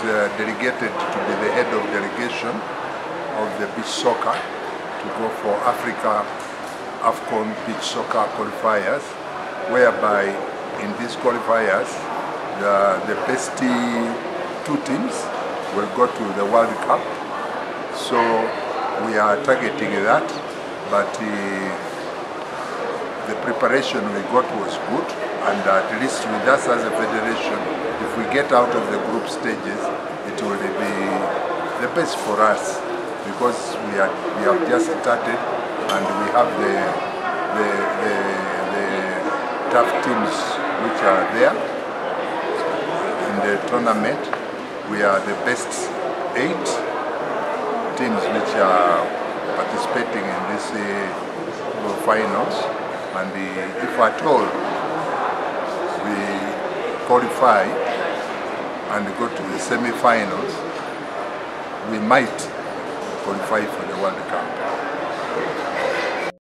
delegated to be the head of delegation of the beach soccer to go for Africa AFCON beach soccer qualifiers, whereby in these qualifiers the best two teams will go to the World Cup. So we are targeting that, but the preparation we got was good, and at least with us as a federation, if we get out of the group stages, it will be the best for us, because we have just started and we have the tough teams which are there in the tournament. We are the best 8 teams which are participating in this finals, and if at all we qualify and go to the semi-finals, we might qualify for the World Cup.